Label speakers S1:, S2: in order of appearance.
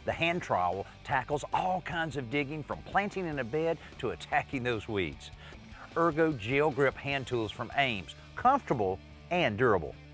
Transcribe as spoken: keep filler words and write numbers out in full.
S1: The hand trowel tackles all kinds of digging, from planting in a bed to attacking those weeds. Ergo gel grip hand tools from Ames, comfortable and durable.